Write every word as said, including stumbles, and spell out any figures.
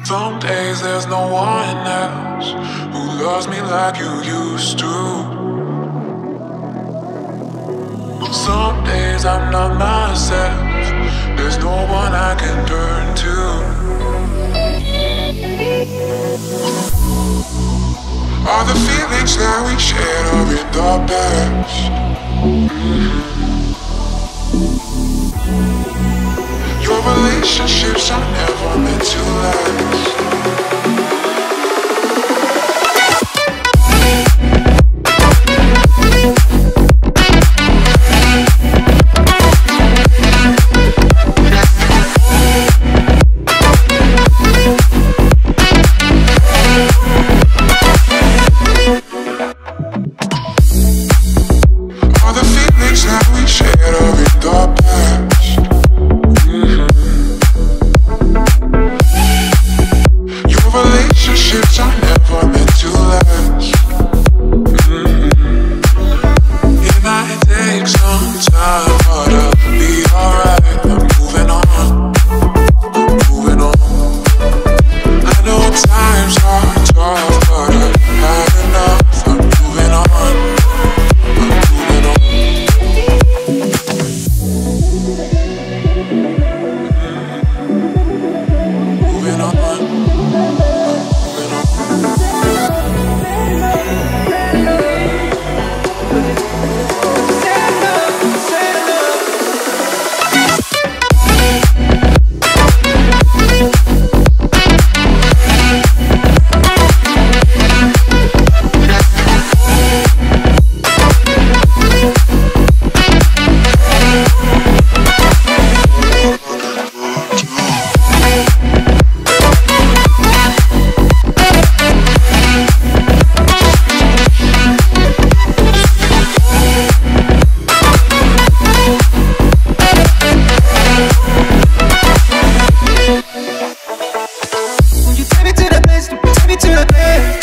Some days there's no one else who loves me like you used to. Some days I'm not myself, there's no one I can turn to. All the feelings that we shared are in the past. Mm-hmm. Your relationships are never meant to last. Take me to the